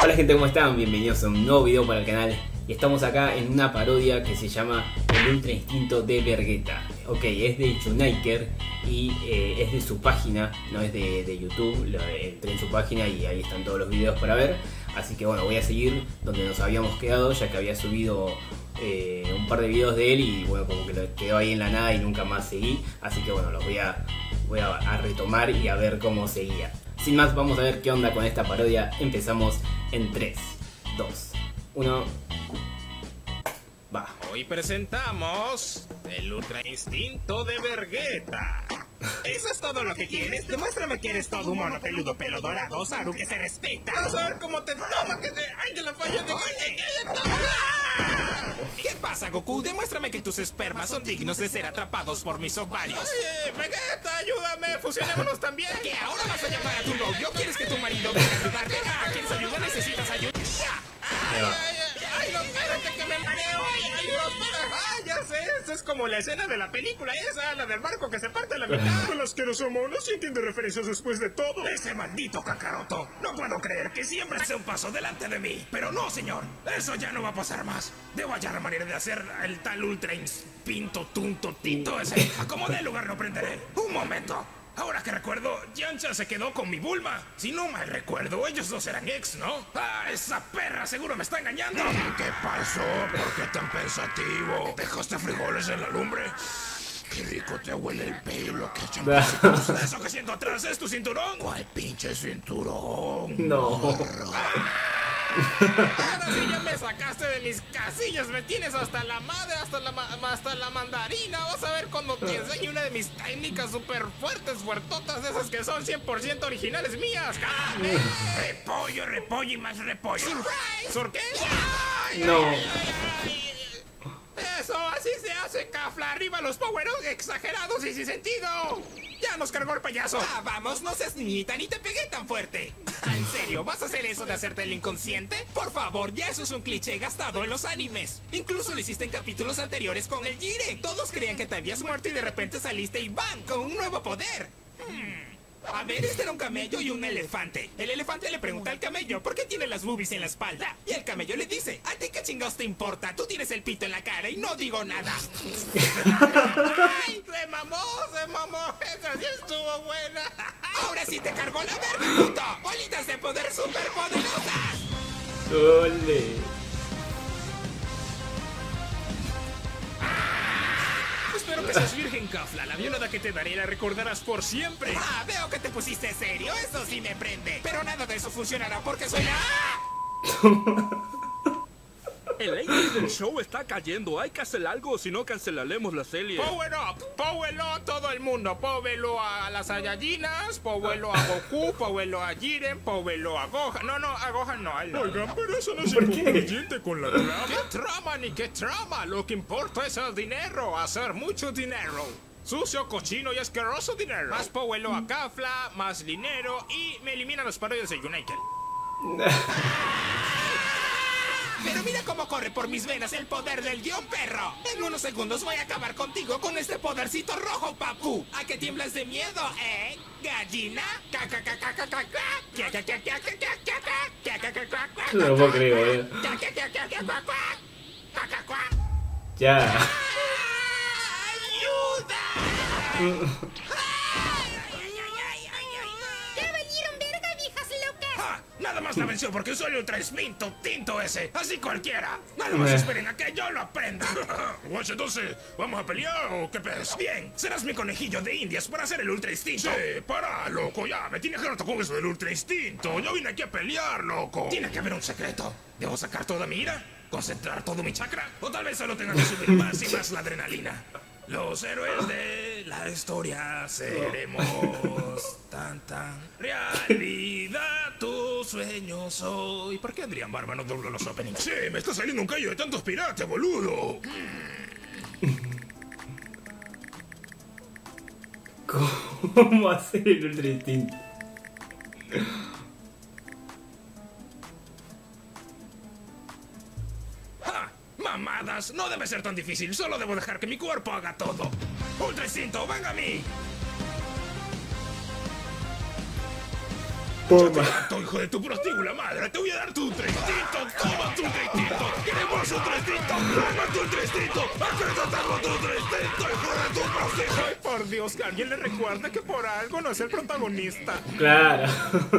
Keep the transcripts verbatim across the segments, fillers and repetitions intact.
Hola gente, ¿cómo están? Bienvenidos a un nuevo video para el canal. Y estamos acá en una parodia que se llama El Ultra Instinto de Vegeta. Ok, es de Chunaiker y eh, es de su página, no es de, de YouTube. Lo entré en su página y ahí están todos los videos para ver. Así que bueno, voy a seguir donde nos habíamos quedado, ya que había subido eh, un par de videos de él y bueno, como que lo quedó ahí en la nada y nunca más seguí. Así que bueno, los voy a, voy a, a retomar y a ver cómo seguía. Sin más, vamos a ver qué onda con esta parodia. Empezamos en tres, dos, uno. Va. Hoy presentamos el Ultra Instinto de Vegeta. ¿Eso es todo lo que quieres? Demuéstrame que eres todo un mono peludo, pelo dorado, Saru, que se respeta. Vamos a ver cómo te toma, que te... ¡Ay, que la falla de... ¿Qué pasa, Goku? Demuéstrame que tus espermas son dignos de ser atrapados por mis ovarios. Oye, Vegeta, ayúdame, fusionémonos también. ¿Qué? ¿Ahora vas a llamar a tu novio? ¿Quieres que tu marido venga a ayudarte? ¿A quieres ayuda? ¿Necesitas ayuda? ¡Ay, ay, ay! ¡Ay, no, espérate que me mareo! ¡Ay, ay, no, espera! ¡Ah, ya sé! Esa es como la escena de la película esa, la del barco que se parte a la mitad. El asqueroso mono sí entiende referencias después de todo. ¡Ese maldito Kakaroto! No puedo creer que siempre hace un paso delante de mí. Pero no, señor. Eso ya no va a pasar más. Debo hallar la manera de hacer el tal Ultra Instinto Tunto Tito ese. A como dé lugar lo prenderé. Un momento. Ahora que recuerdo, Yamcha se quedó con mi Bulma. Si no mal recuerdo, ellos dos eran ex, ¿no? ¡Ah, esa perra seguro me está engañando! ¿Qué pasó? ¿Por qué tan pensativo? ¿Dejaste frijoles en la lumbre? ¡Qué rico te huele el pelo! ¡Qué champán! ¿Eso que siento atrás es tu cinturón? ¿Cuál pinche cinturón? No. Ahora sí ya me sacaste de mis casillas, me tienes hasta la madre, hasta la, ma hasta la mandarina. Vas a ver cuando te enseñe una de mis técnicas súper fuertes, fuertotas, esas que son cien por ciento originales mías. ¡Ah! Repollo, repollo y más repollo. ¿Surprise? ¿Sur qué? ¡Ay, No. ay, ay, ay! Eso, así se hace, Cafla. Arriba los power-ups exagerados y sin sentido. Ya nos cargó el payaso. Ah, vamos, no seas niñita, ni te pegué tan fuerte. ¿En serio? ¿Vas a hacer eso de hacerte el inconsciente? Por favor, ya eso es un cliché gastado en los animes. Incluso lo hiciste en capítulos anteriores con el Jiren. Todos creían que te habías muerto y de repente saliste y ¡bam! Con un nuevo poder. Hmm. A ver, este era un camello y un elefante. El elefante le pregunta al camello por qué tiene las boobies en la espalda. Y el camello le dice, ¿a ti qué chingados te importa? Tú tienes el pito en la cara y no digo nada. ¡Ay! ¡Se mamó! ¡Se mamó! ¡Esa sí estuvo buena! ¡Ahora sí te cargó la verga, puto! ¡Bolitas de poder superpoderosas! ¡Ole! Espero que seas virgen, Cafla. La violada que te daré la recordarás por siempre. Ah, veo que te pusiste serio. Eso sí me prende. Pero nada de eso funcionará porque soy la... El aire del show está cayendo. Hay que hacer algo, si no cancelaremos la serie. Power up, power up todo el mundo. Powerlo a las Saiyajines, powerlo a Goku, powerlo a Jiren, powerlo a Gohan. No, no, a Gohan no. no. Oigan, pero eso no es inconveniente con la trama. ¿Qué trama ni qué trama? Lo que importa es el dinero, hacer mucho dinero. Sucio, cochino y asqueroso dinero. Más powerlo a Cafla, más dinero y me eliminan los parodias de United. Pero mira cómo corre por mis venas el poder del guión, perro. En unos segundos voy a acabar contigo con este podercito rojo, papu. ¿A qué tiemblas de miedo, eh? ¿Gallina? No lo puedo creer, eh. Ya. ¡Ayuda! Nada más la venció porque soy ultra instinto tinto ese. Así cualquiera. Nada más esperen a que yo lo aprenda. Guacho, entonces, ¿vamos a pelear o qué pez? Bien, serás mi conejillo de indias para hacer el ultra instinto. Sí, para, loco, ya. Me tienes harto con eso del ultra instinto. Yo vine aquí a pelear, loco. Tiene que haber un secreto. ¿Debo sacar toda mi ira? ¿Concentrar todo mi chakra? O tal vez solo tenga que subir más y más la adrenalina. Los héroes de la historia seremos tan tan realidad tus sueños hoy. ¿Por qué Adrián Barba no dobló los openings? Sí, me está saliendo un callo de tantos piratas, boludo. ¿Cómo hacer el Ultra Instinto? Mamadas, no debe ser tan difícil. Solo debo dejar que mi cuerpo haga todo. Ultra Instinto, venga a mí. Toma. Tu hijo de tu prostíbula madre, te voy a dar tu ultra instinto. Toma tu ultra instinto. Queremos ultra instinto. Toma tu ultra instinto. Aquí tengo tu ultra instinto, hijo de tu prostíbula. Ay, por Dios, que alguien le recuerde que por algo no es el protagonista. Claro.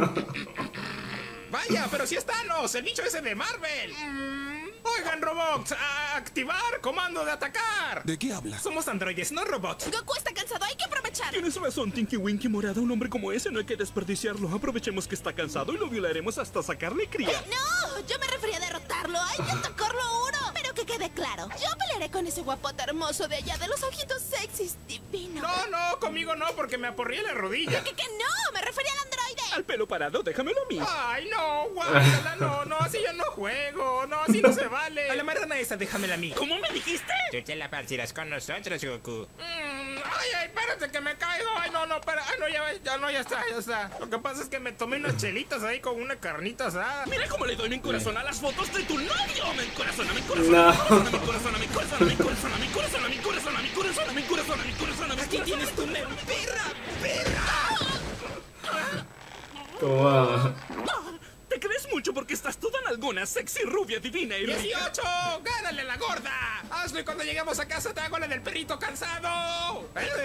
Vaya, pero si es Thanos, el bicho ese de Marvel. Mm. Oigan, robots, a activar comando de atacar. ¿De qué hablas? Somos androides, no robots. Goku está cansado, hay que aprovechar. Tienes razón, Tinky Winky Morada. Un hombre como ese no hay que desperdiciarlo. Aprovechemos que está cansado y lo violaremos hasta sacarle cría. No, yo me refería a derrotarlo. Hay que tocarlo uno. Pero que quede claro, yo pelearé con ese guapote hermoso de allá, de los ojitos sexys, divino. No, no, conmigo no, porque me aporrié la rodilla. ¿Qué, que no? Me refería al androide. Al pelo parado, déjamelo a mí. Ay, no, guárdala, no, no, así yo no juego, no, así no se vale. A la marrana esa, déjamela a mí. ¿Cómo me dijiste? Tú te la partirás con nosotros, Goku. Mm, ay, ay, espérate que me caigo. Ay, no, no, para. Ay, no, ya, ya, no, ya está, ya está. Lo que pasa es que me tomé unas chelitas ahí con una carnita asada. Mira cómo le doy mi corazón a las fotos de tu novio. Me encorazona, me encorazona, No. me encorazona, me encorazona, me encorazona, me encorazona, me encorazona, me encorazona, me encorazona, me encorazona, me Aquí tienes tu me perra, perra. Toma. Te crees mucho porque estás toda nalgona, sexy, rubia, divina y rica. dieciocho, gánale la gorda. Hazlo y cuando lleguemos a casa te hago la del perrito cansado.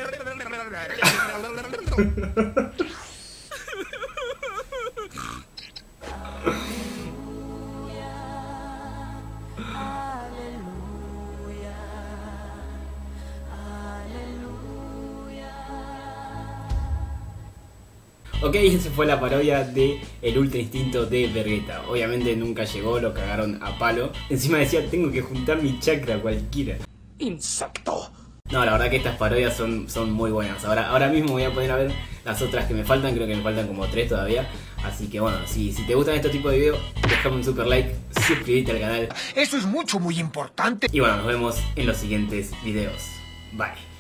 Ok, esa fue la parodia de El Ultra Instinto de Vegeta. Obviamente nunca llegó, lo cagaron a palo. Encima decía, tengo que juntar mi chakra cualquiera. Insecto. No, la verdad que estas parodias son, son muy buenas. Ahora, ahora mismo voy a poner a ver las otras que me faltan. Creo que me faltan como tres todavía. Así que bueno, si, si te gustan este tipo de videos, déjame un super like, suscríbete al canal. Eso es mucho, muy importante. Y bueno, nos vemos en los siguientes videos. Bye.